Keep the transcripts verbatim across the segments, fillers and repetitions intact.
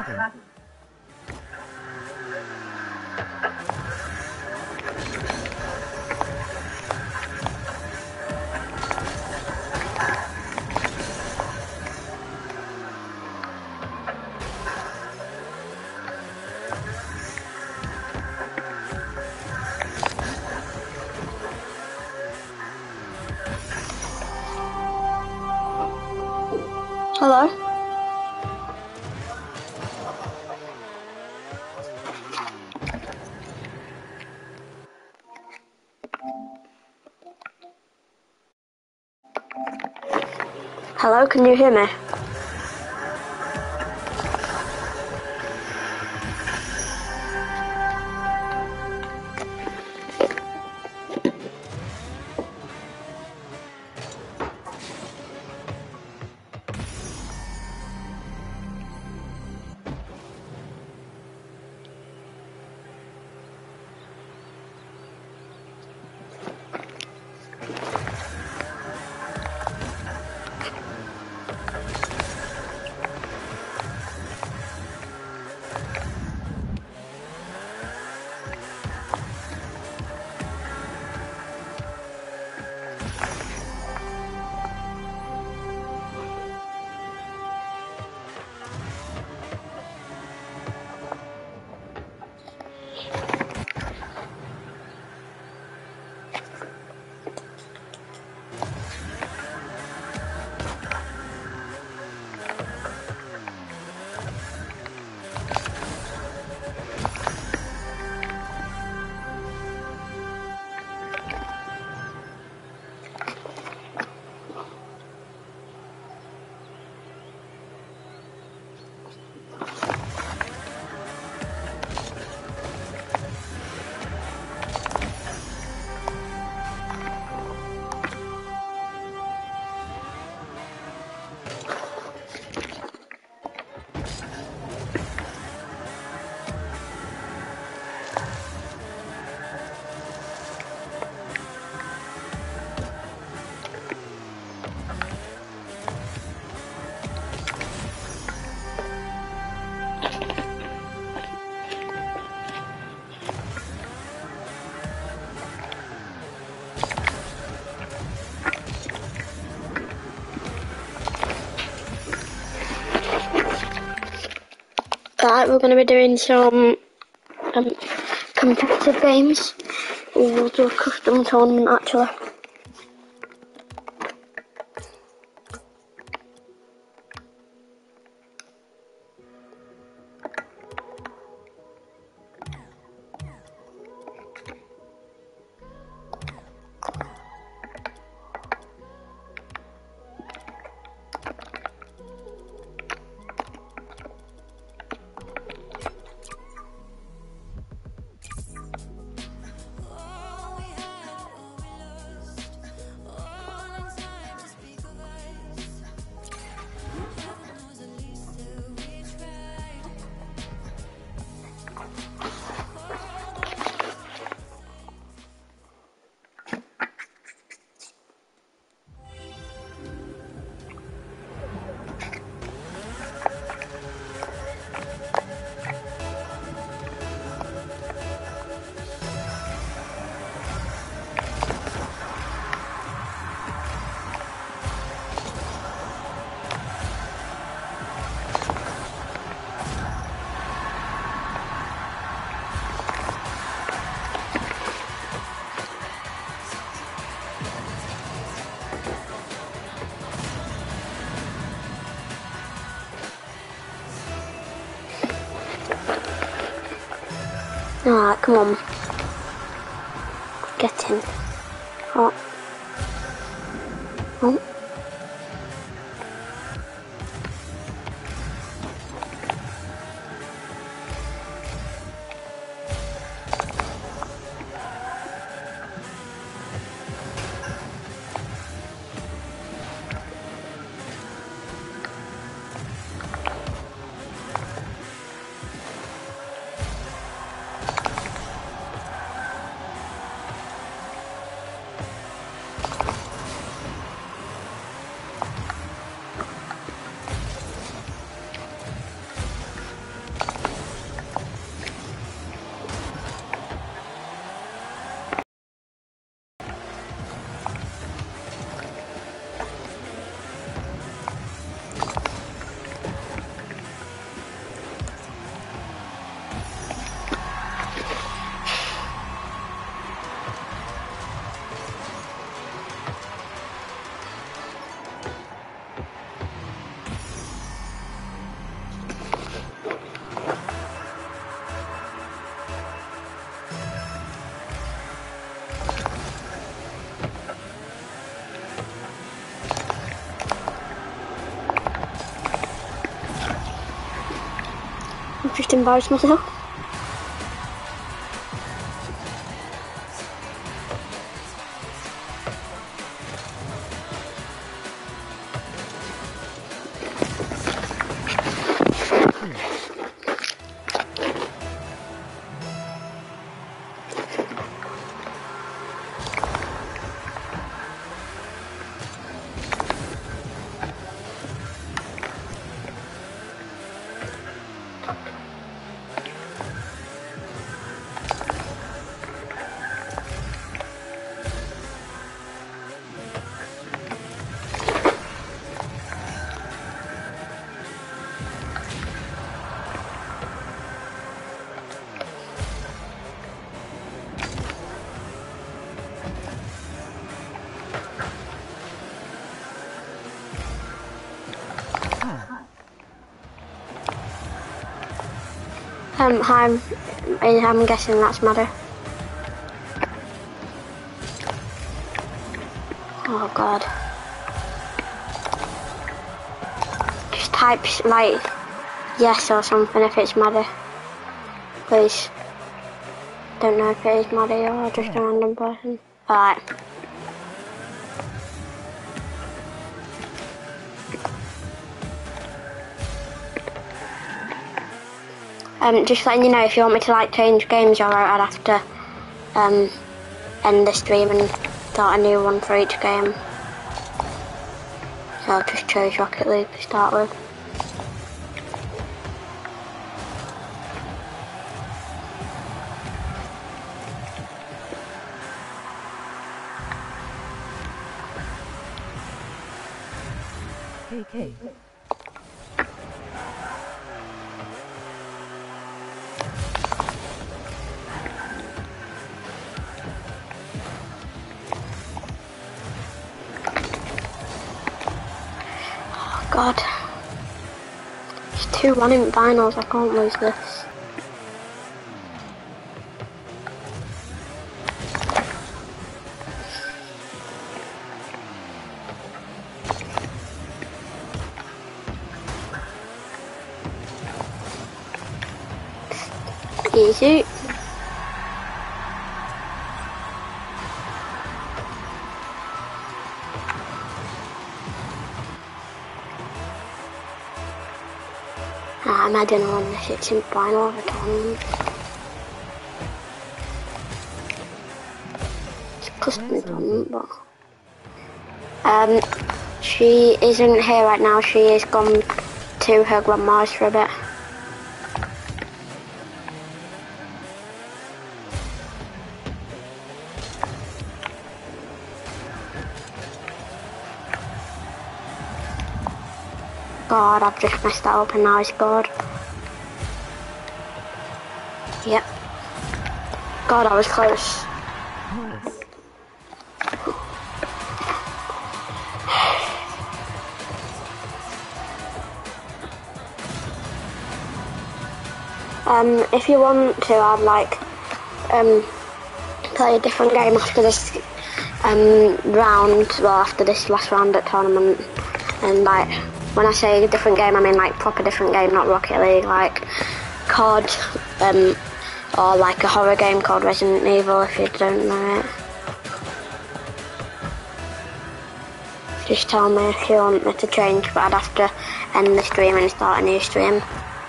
Hello? Hello, can you hear me? Right, we're going to be doing some um, competitive games. We'll do a custom tournament actually. Alright, come on. Get in. Oh. Oh. to embarrass myself. Um, hi, I'm, I'm guessing that's Mother. Oh god. Just type, like, yes or something if it's Mother. Please. Don't know if it is Mother or just a random person. Alright. Um, just letting you know, if you want me to like change games, alright, I'd have to um, end the stream and start a new one for each game. So I'll just choose Rocket League to start with. Okay. God. It's two one in finals, I can't lose this. Easy. Ah, I'm adding on this, it's in final of a tournament. It's a custom tournament, but... Um, she isn't here right now, she is gone to her grandma's for a bit. God, I've just messed that up and now I scored. Yep. God, I was close. Um, if you want to, I'd like um play a different game after this um round, well after this last round at tournament, and like when I say a different game, I mean like proper different game, not Rocket League, like C O D, um, or like a horror game called Resident Evil, if you don't know it. Just tell me if you want me to change, but I'd have to end the stream and start a new stream.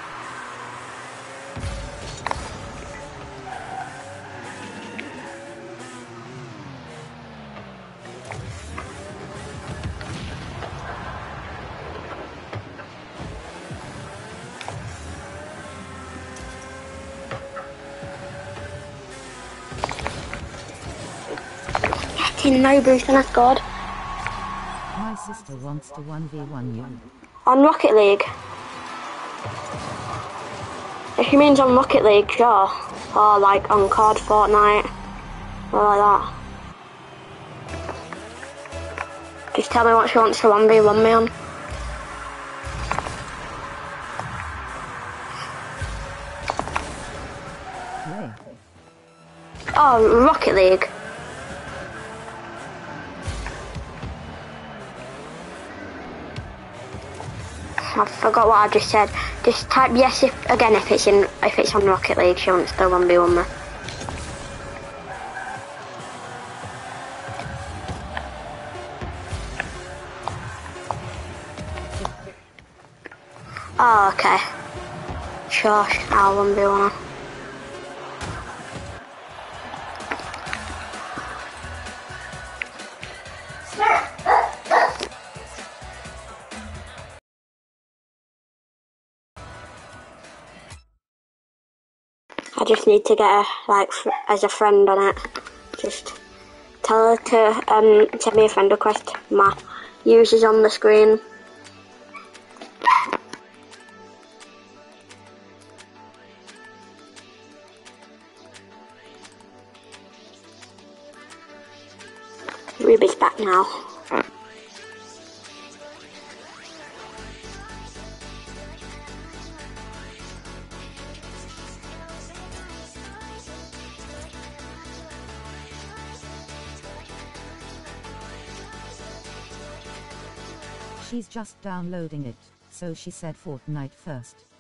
No boost and I scored. My sister wants to one v one you. On Rocket League? If she means on Rocket League, sure. Or like on C O D, Fortnite, or like that. Just tell me what she wants to one v one me on. Hey. Oh, Rocket League. I forgot what I just said. Just type yes if again if it's in if it's on Rocket League. She wants to one v one me. Oh, okay. Sure, I'll one v one. I just need to get her, like, f as a friend on it. Just tell her to um, send me a friend request. My user's on the screen. Ruby's back now. She's just downloading it, so she said Fortnite first.